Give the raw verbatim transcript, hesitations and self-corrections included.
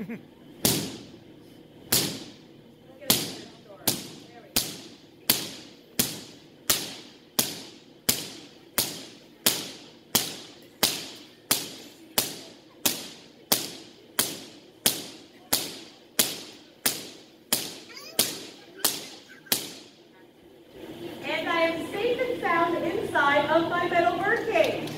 And I am safe and sound inside of my metal birdcage.